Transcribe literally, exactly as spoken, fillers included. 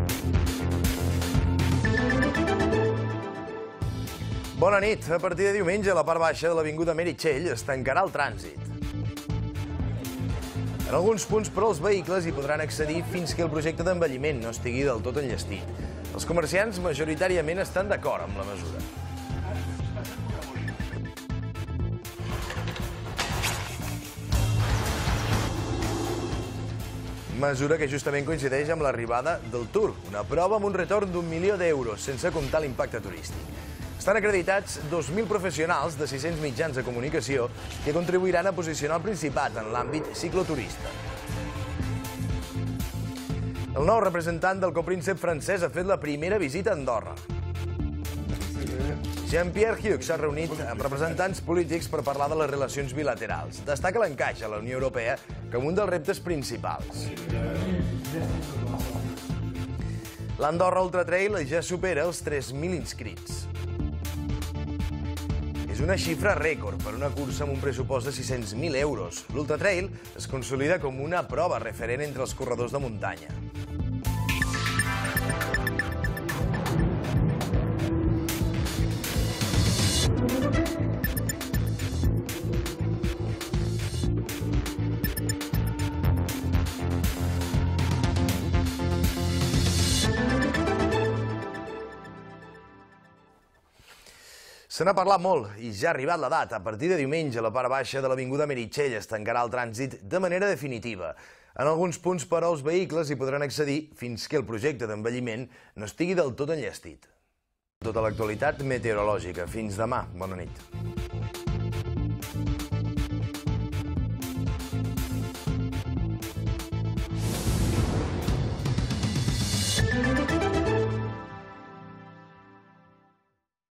Bona nit. A partir de diumenge, a la part baixa de l'avinguda Meritxell es tancarà el trànsit. En alguns punts, però, els vehicles hi podran accedir fins que el projecte d'envelliment no estigui del tot enllestit. Els comerciants majoritàriament estan d'acord amb la mesura. Mesura que justament coincideix amb l'arribada del Tour, una prova amb un retorn d'un milió d'euros, sense comptar l'impacte turístic. Estan acreditats dos mil professionals de sis-cents mitjans de comunicació que contribuiran a posicionar el Principat en l'àmbit cicloturista. El nou representant del copríncep francès ha fet la primera visita a Andorra. Jean-Pierre Hughes s'ha reunit amb representants polítics per parlar de les relacions bilaterals. Destaca l'encaix a la Unió Europea com un dels reptes principals. L'Andorra Ultra Trail ja supera els tres mil inscrits. És una xifra rècord per una cursa amb un pressupost de sis-cents mil euros. L'Ultra Trail es consolida com una prova referent entre els corredors de muntanya. Se n'ha parlat molt i ja ha arribat la data. A partir de diumenge, a la part baixa de l'avinguda Meritxell es tancarà el trànsit de manera definitiva. En alguns punts, però, els vehicles hi podran accedir fins que el projecte d'envelliment no estigui del tot enllestit. Tota l'actualitat meteorològica. Fins demà. Bona nit.